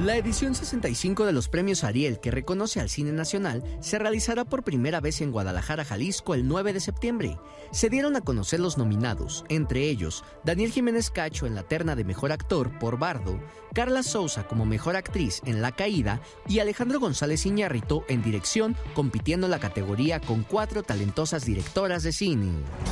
La edición 65 de los premios Ariel, que reconoce al cine nacional, se realizará por primera vez en Guadalajara, Jalisco, el 9 de septiembre. Se dieron a conocer los nominados, entre ellos Daniel Jiménez Cacho en la terna de Mejor Actor por Bardo, Carla Souza como Mejor Actriz en La Caída y Alejandro González Iñárritu en Dirección, compitiendo en la categoría con 4 talentosas directoras de cine.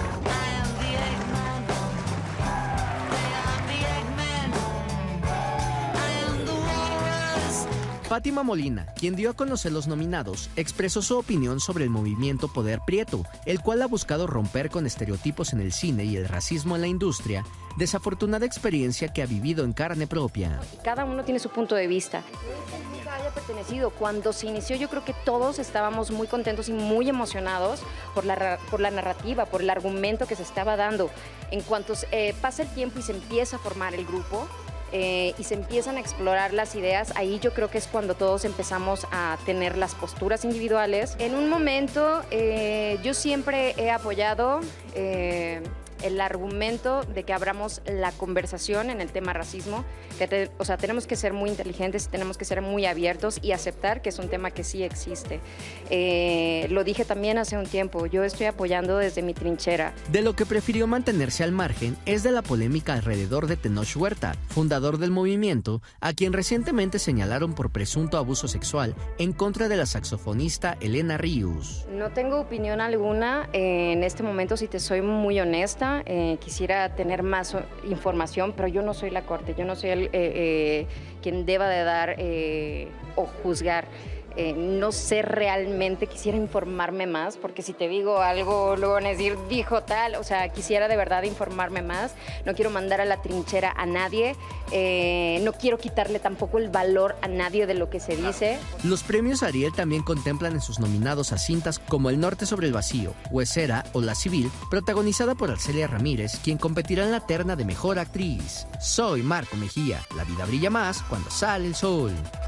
Fátima Molina, quien dio a conocer los nominados, expresó su opinión sobre el movimiento Poder Prieto, el cual ha buscado romper con estereotipos en el cine y el racismo en la industria, desafortunada experiencia que ha vivido en carne propia. Cada uno tiene su punto de vista. Nunca haya pertenecido. Cuando se inició, yo creo que todos estábamos muy contentos y muy emocionados por la narrativa, por el argumento que se estaba dando. En cuanto pasa el tiempo y se empieza a formar el grupo, y se empiezan a explorar las ideas, ahí yo creo que es cuando todos empezamos a tener las posturas individuales. En un momento yo siempre he apoyado el argumento de que abramos la conversación en el tema racismo, o sea, tenemos que ser muy inteligentes, tenemos que ser muy abiertos y aceptar que es un tema que sí existe. Lo dije también hace un tiempo, yo estoy apoyando desde mi trinchera. De lo que prefirió mantenerse al margen es de la polémica alrededor de Tenoch Huerta, fundador del movimiento, a quien recientemente señalaron por presunto abuso sexual en contra de la saxofonista Elena Ríos. No tengo opinión alguna en este momento, si te soy muy honesta. Quisiera tener más información, pero yo no soy la corte, yo no soy quien deba de dar o juzgar. No sé realmente, quisiera informarme más, porque si te digo algo, luego van a decir, dijo tal, o sea, quisiera de verdad informarme más, no quiero mandar a la trinchera a nadie, no quiero quitarle tampoco el valor a nadie de lo que se dice. Los premios Ariel también contemplan en sus nominados a cintas como El Norte sobre el Vacío, Huesera o La Civil, protagonizada por Arcelia Ramírez, quien competirá en la terna de Mejor Actriz. Soy Marco Mejía, la vida brilla más cuando sale el sol.